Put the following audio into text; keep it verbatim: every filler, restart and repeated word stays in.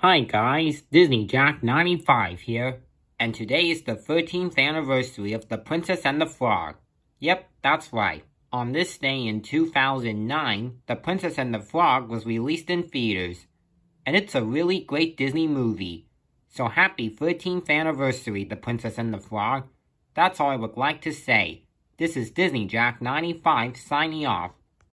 Hi guys, Disney Jack ninety-five here, and today is the thirteenth anniversary of The Princess and the Frog. Yep, that's right. On this day in two thousand nine, The Princess and the Frog was released in theaters, and it's a really great Disney movie. So happy thirteenth anniversary, The Princess and the Frog. That's all I would like to say. This is Disney Jack ninety-five signing off.